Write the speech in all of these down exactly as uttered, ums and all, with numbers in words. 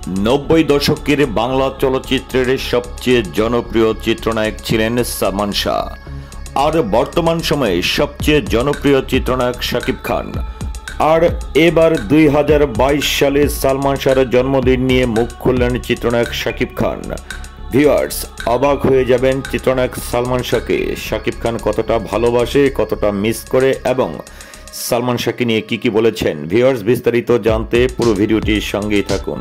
নব্বই দশকের বাংলা চলচ্চিত্রের সবচেয়ে জনপ্রিয় চিত্রনায়ক ছিলেন সালমান শাহ, আর বর্তমান সময়ে সবচেয়ে জনপ্রিয় চিত্রনায়ক শাকিব খান। আর এবার দুই হাজার বাইশ সালে সালমান শাহর জন্মদিন নিয়ে মুখ খুললেন চিত্রনায়ক শাকিব খান। ভিউয়ার্স, অবাক হয়ে যাবেন চিত্রনায়ক সালমান শাহকে শাকিব খান কতটা ভালোবাসে, কতটা মিস করে এবং সালমান শাহকে নিয়ে কি কি বলেছেন। ভিউয়ার্স, বিস্তারিত জানতে পুরো ভিডিওটির সঙ্গেই থাকুন।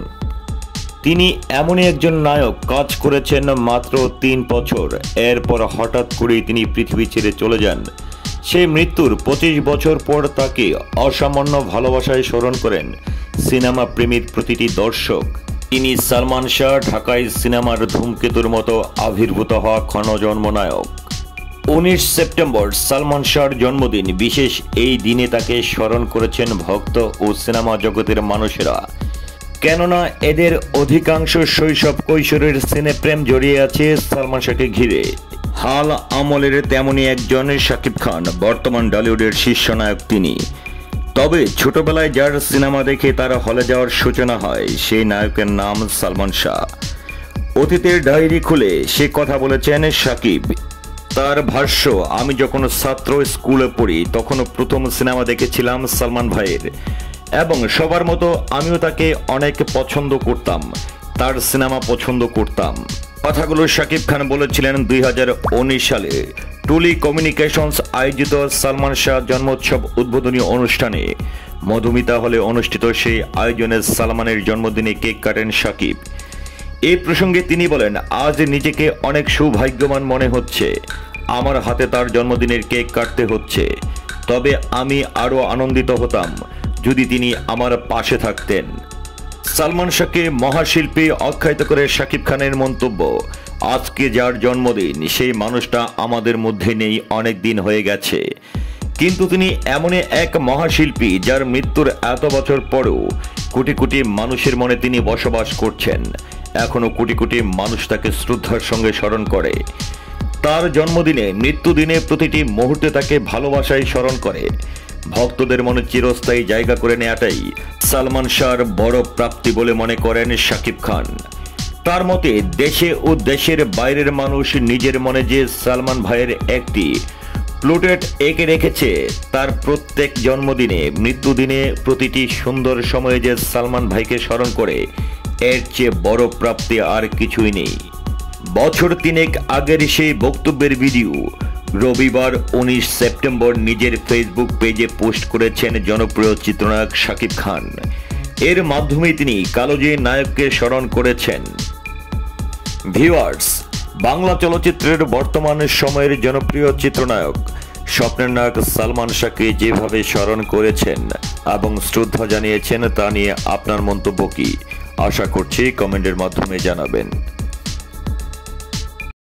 তিনি এমনই একজন নায়ক, কাজ করেছেন মাত্র তিন বছর, এরপর হঠাৎ করেই তিনি পৃথিবী ছেড়ে চলে যান। সেই মৃত্যুর পঁচিশ বছর পর তাকে অসামান্য ভালোবাসায় স্মরণ করেন সিনেমা প্রেমীর প্রতিটি দর্শক। তিনি সালমান শাহ ঢাকায় সিনেমার ধূমকেতুর মতো আবির্ভূত হওয়া ক্ষণজন্ম নায়ক। উনিশ সেপ্টেম্বর সালমান শাহর জন্মদিন। বিশেষ এই দিনে তাকে স্মরণ করেছেন ভক্ত ও সিনেমা জগতের মানুষেরা, কেননা এদের অধিকাংশ শৈশব কৈশোরের সিনেপ্রেম জড়িয়ে আছে সালমান শাহকে ঘিরে। হাল আমলের তেমনই একজন শাকিব খান, বর্তমান টলিউডের শীর্ষ নায়ক তিনি। তবে ছোটবেলায় যার সিনেমা দেখে তার হলে যাওয়ার সূচনা হয়, সেই নায়কের নাম সালমান শাহ। অতীতের ডায়েরি খুলে সে কথা বলেছেন শাকিব। তার ভাষ্য, আমি যখন ছাত্র স্কুলে পড়ি তখন প্রথম সিনেমা দেখেছিলাম সালমান ভাইয়ের, এবং সবার মতো আমিও তাকে অনেক পছন্দ করতাম, তার সিনেমা পছন্দ করতাম। কথাগুলো শাকিব খান বলেছিলেন দুই হাজার উনিশ সালে টুলি কমিউনিকেশনস আয়োজিত সালমান শাহ জন্মোৎসব উদ্বোধনী অনুষ্ঠানে মধুমিতা হলে অনুষ্ঠিত সেই আয়োজনে সালমানের জন্মদিনে কেক কাটেন শাকিব। এই প্রসঙ্গে তিনি বলেন, আজ নিজেকে অনেক সৌভাগ্যবান মনে হচ্ছে, আমার হাতে তার জন্মদিনের কেক কাটতে হচ্ছে। তবে আমি আরও আনন্দিত হতাম যদি তিনি আমার পাশে থাকতেন। সালমান শাহকে মহাশিল্পী আখ্যায়িত করে শাকিব খানের মন্তব্য, আজকে যার জন্মদিন সেই মানুষটা আমাদের মধ্যে নেই, অনেক দিন হয়ে গেছে, কিন্তু তিনি এমনই এক মহাশিল্পী যার মৃত্যুর এত বছর পরেও কোটি কোটি মানুষের মনে তিনি বসবাস করছেন। এখনো কোটি কোটি মানুষ তাকে শ্রদ্ধার সঙ্গে স্মরণ করে। তার জন্মদিনে, মৃত্যুদিনে প্রতিটি মুহূর্তে তাকে ভালোবাসায় স্মরণ করে। ভক্তদের মনে চিরস্থায়ী জায়গা করে নেওয়াটাই সালমান শাহর বড় প্রাপ্তি বলে মনে করেন শাকিব খান। তার মতে, দেশে ও দেশের বাইরের মানুষ নিজের মনে যে সালমান ভাইয়ের একটি প্লোটেট এঁকে রেখেছে, তার প্রত্যেক জন্মদিনে, মৃত্যুদিনে, প্রতিটি সুন্দর সময়ে যে সালমান ভাইকে স্মরণ করে, এর চেয়ে বড় প্রাপ্তি আর কিছুই নেই। বছর তিনেক আগের সেই বক্তব্যের ভিডিও রবিবার উনিশ সেপ্টেম্বর নিজের ফেসবুক পেজে পোস্ট করেছেন জনপ্রিয় চিত্রনায়ক শাকিব খান। এর মাধ্যমে তিনি কালোজয়ী নায়ককে স্মরণ করেছেন। ভিউয়ার্স, বাংলা চলচ্চিত্রের বর্তমান সময়ের জনপ্রিয় চিত্রনায়ক, স্বপ্নের নায়ক সালমান শাহকে যেভাবে স্মরণ করেছেন এবং শ্রদ্ধা জানিয়েছেন, তা নিয়ে আপনার মন্তব্য কি? আশা করছি কমেন্টের মাধ্যমে জানাবেন।